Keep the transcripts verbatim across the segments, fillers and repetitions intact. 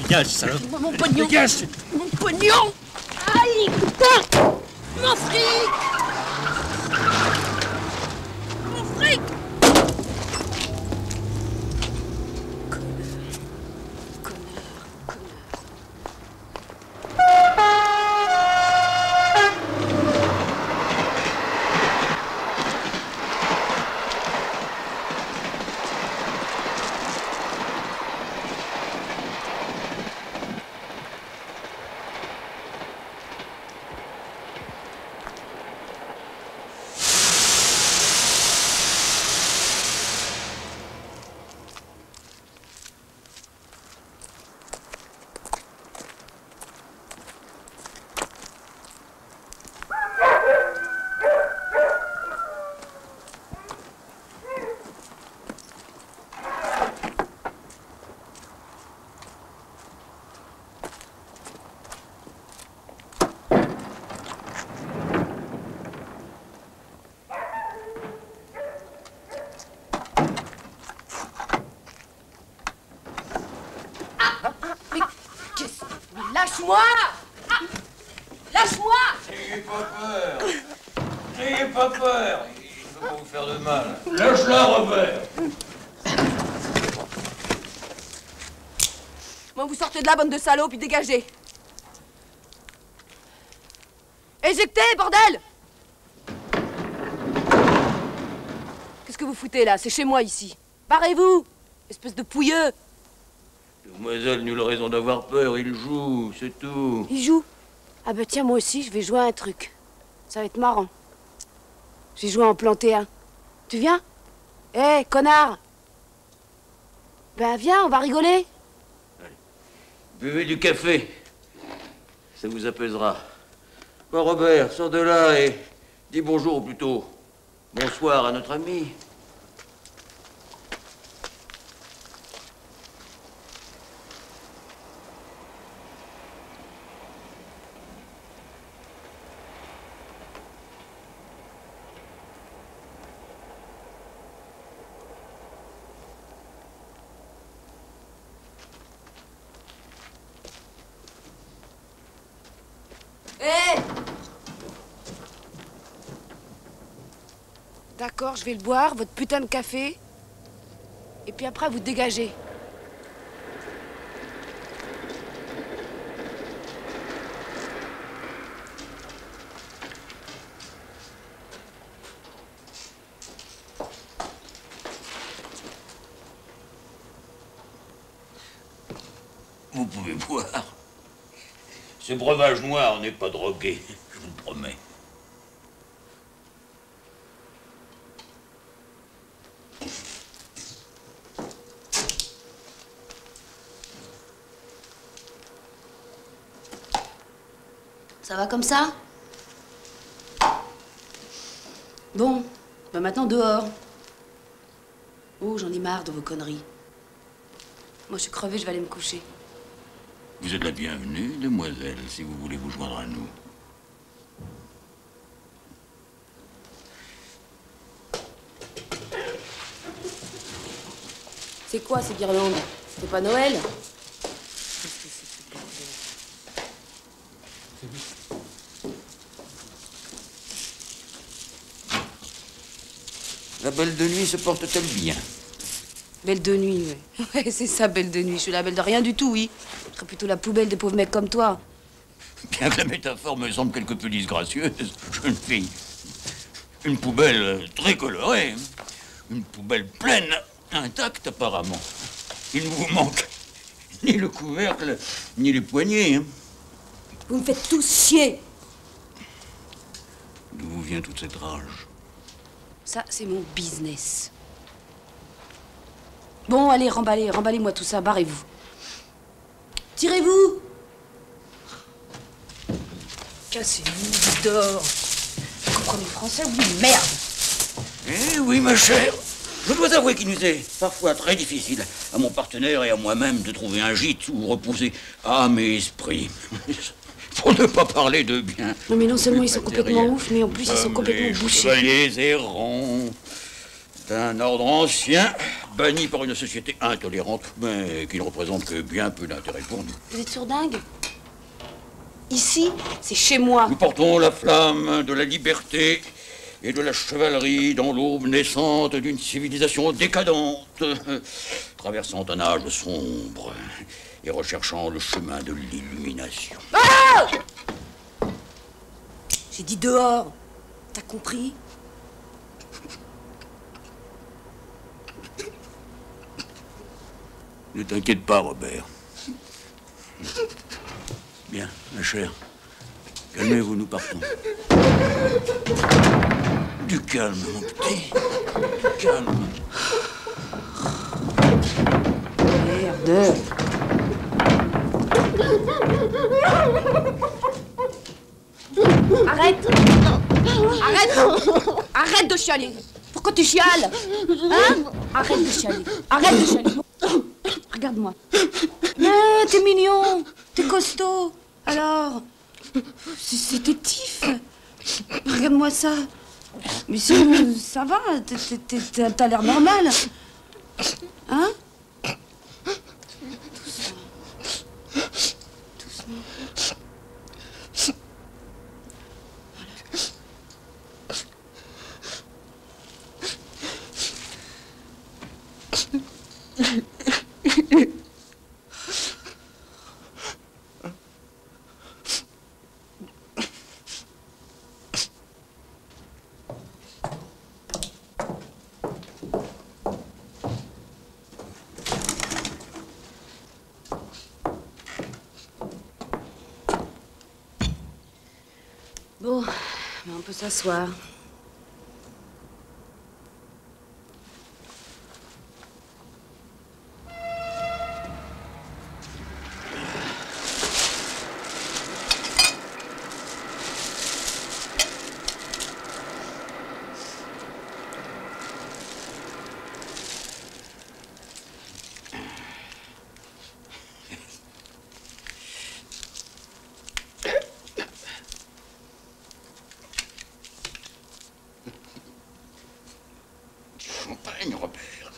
Dégage, salope. Mon pognon. Dégage. Mon pognon. Aïe, putain. Mon fric. Mon fric. Lâche-moi! Lâche-moi! N'ayez pas peur! N'ayez pas peur! Il ne faut pas vous faire de mal. Lâche-la, Robert! Moi, vous sortez de là, bande de salauds, puis dégagez! Éjectez, bordel! Qu'est-ce que vous foutez, là? C'est chez moi, ici. Barrez-vous! Espèce de pouilleux! Demoiselle, nulle raison d'avoir peur, il joue, c'est tout. Il joue? Ah bah tiens, moi aussi, je vais jouer à un truc. Ça va être marrant. J'ai joué à en planter un. Tu viens? Hé, hey, connard! Ben viens, on va rigoler. Allez. Buvez du café. Ça vous apaisera. Bon, Robert, sors de là et dis bonjour, ou plutôt bonsoir à notre ami. Hé! D'accord, je vais le boire, votre putain de café. Et puis après, vous dégagez. Vous pouvez boire. Ce breuvage noir n'est pas drogué, je vous le promets. Ça va comme ça? Bon, ben maintenant dehors. Oh, j'en ai marre de vos conneries. Moi, je suis crevée, je vais aller me coucher. Vous êtes la bienvenue, demoiselle, si vous voulez vous joindre à nous. C'est quoi ces guirlandes? C'est pas Noël? Qu'est-ce que c'est que ce bordel? La belle de nuit se porte-t-elle bien? Belle de nuit, oui. Ouais, c'est ça, belle de nuit. Je suis la belle de rien du tout, oui. Je serais plutôt la poubelle des pauvres mecs comme toi. Bien que la métaphore me semble quelque peu disgracieuse, jeune fille. Une poubelle très colorée. Une poubelle pleine, intacte apparemment. Il ne vous manque ni le couvercle, ni les poignées. Hein. Vous me faites tous chier. D'où vous vient toute cette rage? Ça, c'est mon business. Bon, allez, remballez, remballez-moi tout ça, barrez-vous. Tirez-vous! Cassez-vous, dehors. Vous comprenez le français, oui, merde! Eh oui, ma chère. Je dois avouer qu'il nous est parfois très difficile, à mon partenaire et à moi-même, de trouver un gîte où reposer âme et esprit. Pour ne pas parler de bien. Non, mais non seulement ils sont complètement ouf, mais en plus ils sont complètement bouchés. Chevaliers errants. C'est un ordre ancien, banni par une société intolérante, mais qui ne représente que bien peu d'intérêt pour nous. Vous êtes sourdingue? Ici, c'est chez moi. Nous portons la flamme de la liberté et de la chevalerie dans l'aube naissante d'une civilisation décadente, traversant un âge sombre et recherchant le chemin de l'illumination. Ah! J'ai dit dehors. T'as compris? Ne t'inquiète pas, Robert. Bien, ma chère. Calmez-vous, nous partons. Du calme, mon petit. Du calme. Merde. Arrête! Arrête! Arrête de chialer! Pourquoi tu chiales? Hein? Arrête de chialer! Arrête de chialer! Regarde-moi. Mais t'es mignon! T'es costaud! Alors? C'est tétif! Regarde-moi ça! Mais si, ça va, t'as l'air normal! Hein? Bon, on peut s'asseoir. Champagne, Robert.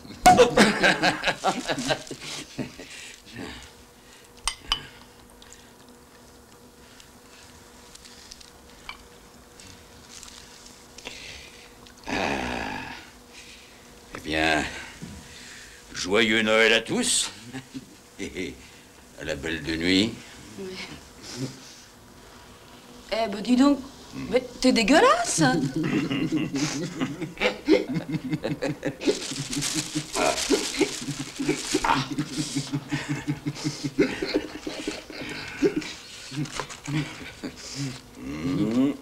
Ah. Eh bien, joyeux Noël à tous. Et à la belle de nuit. Oui. Eh ben dis donc, mais t'es dégueulasse. Mmh.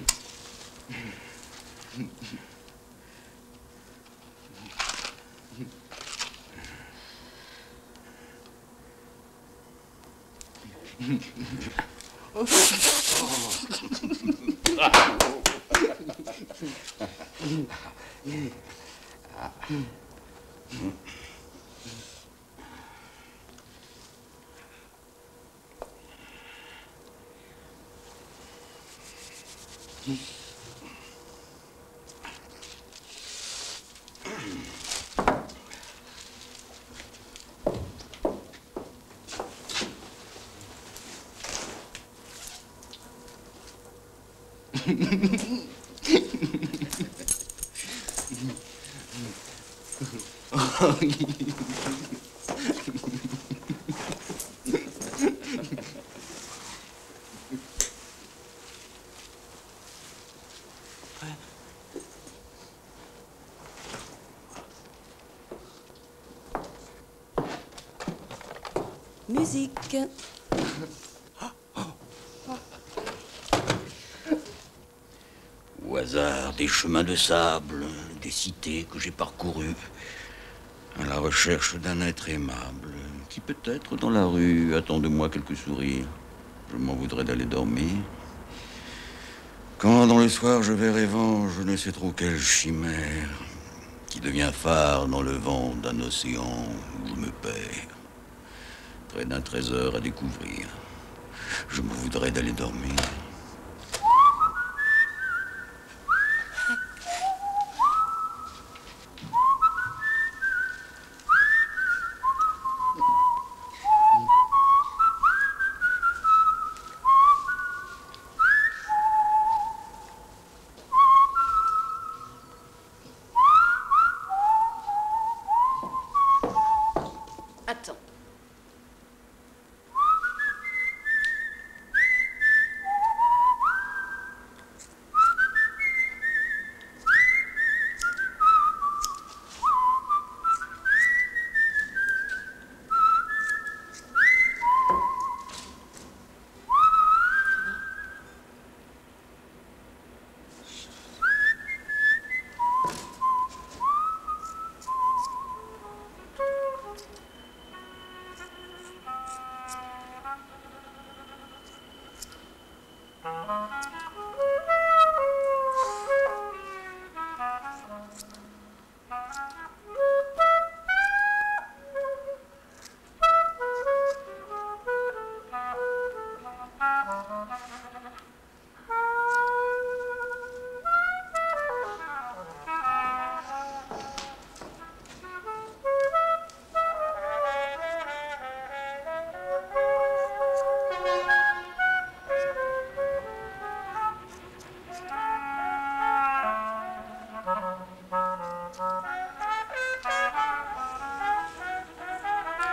Musique. Au hasard des chemins de sable, des cités que j'ai parcourues, à la recherche d'un être aimable, qui peut-être dans la rue attend de moi quelques sourires. Je m'en voudrais d'aller dormir. Quand dans le soir je vais rêvant, je ne sais trop quelle chimère, qui devient phare dans le vent d'un océan où je me perds, près d'un trésor à découvrir. Je me voudrais d'aller dormir.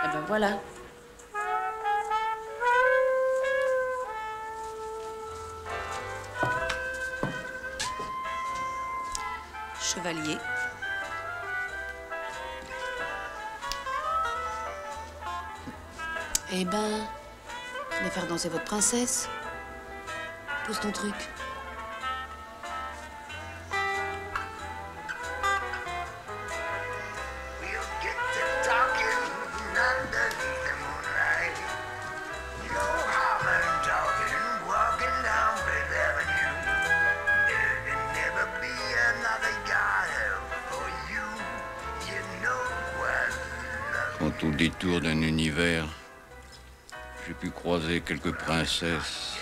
Eh ben voilà. Chevalier. Eh ben, venez faire danser votre princesse. Pose ton truc. Quand au détour d'un univers, j'ai pu croiser quelques princesses.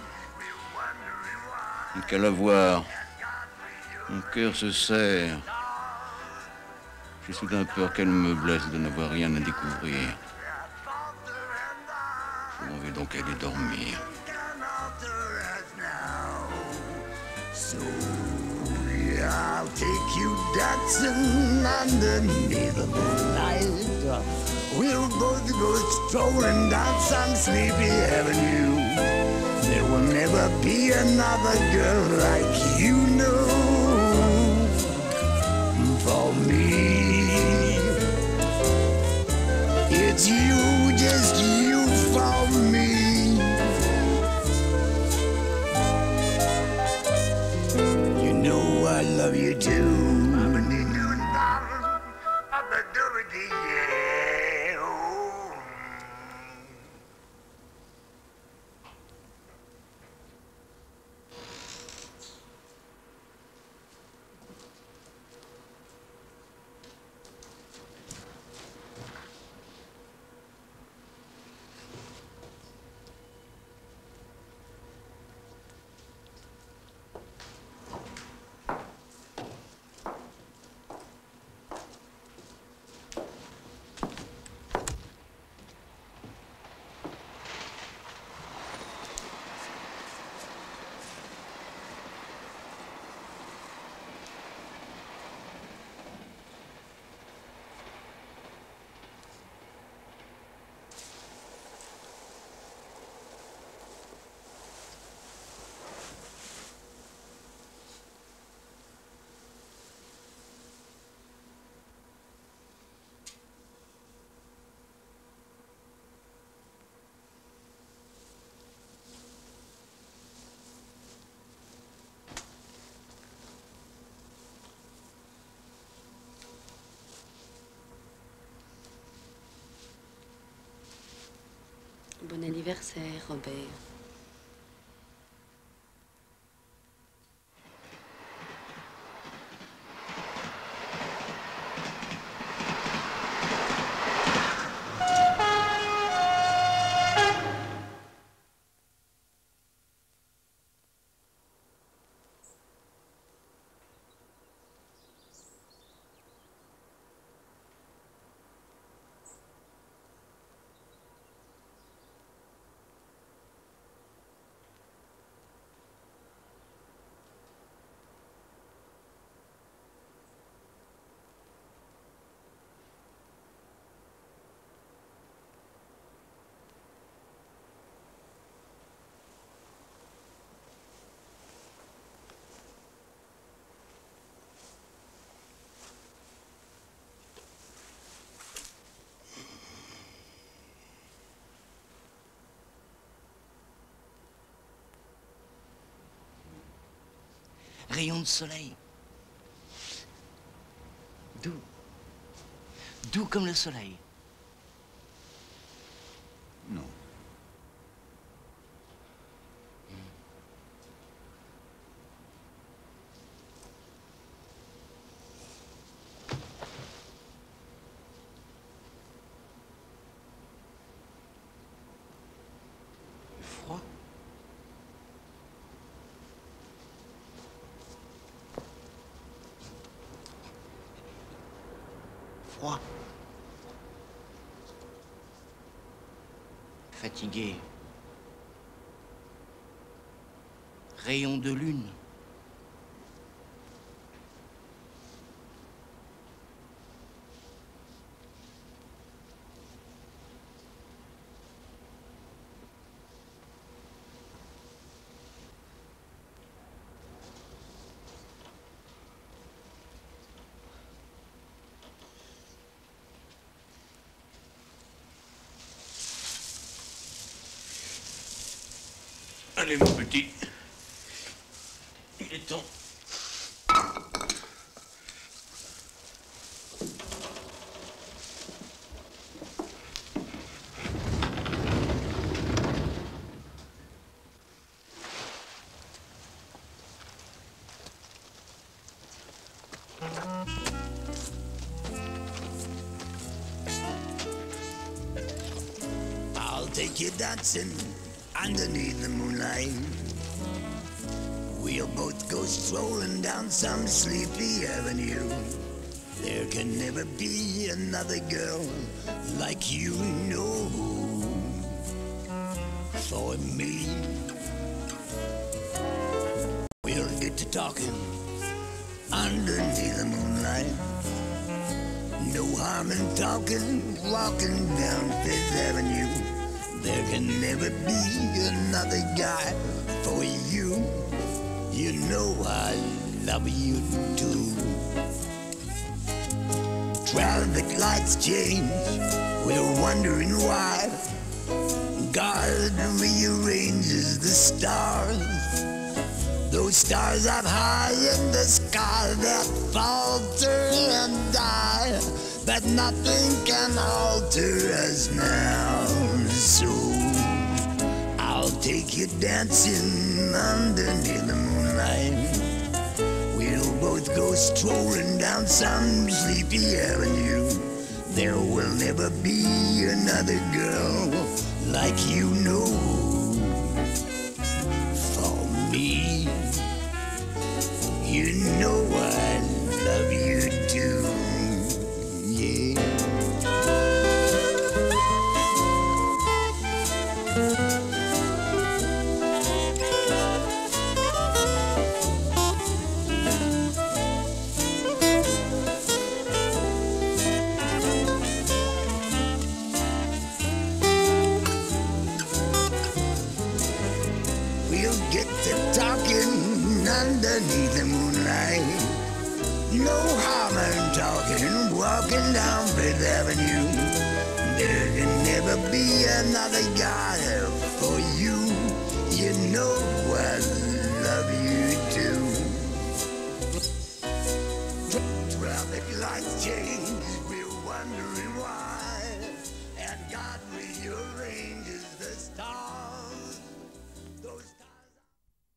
Et qu'à la voir, mon cœur se serre. J'ai soudain peur qu'elle me blesse de n'avoir rien à découvrir. Je m'en vais donc aller dormir. I'll take you dancing underneath the moonlight. We'll both go strolling down some sleepy avenue. There will never be another girl like you know. For me, it's you, just you for me. You know I love you too. Bon anniversaire, Robert. Rayon de soleil. Doux. Doux comme le soleil. Non. Froid. Froid. Fatigué. Rayon de lune. Allez, mon petit. Il est temps. I'll take you dancing underneath the moonlight. We'll both go strolling down some sleepy avenue. There can never be another girl like you know. For me, we'll get to talking underneath the moonlight. No harm in talking, walking down Fifth Avenue. There can never be another guy for you. You know I love you too. Traffic lights change, we're wondering why. God rearranges the stars. Those stars up high in the sky that falter and die, but nothing can alter us now. So I'll take you dancing underneath the moonlight. We'll both go strolling down some sleepy avenue. There will never be another girl like you know. For me, you know I love you too. Yeah. We'll get to talking underneath the moonlight. No harm in talking, walking down Fifth Avenue. There can never be another guy for you. You know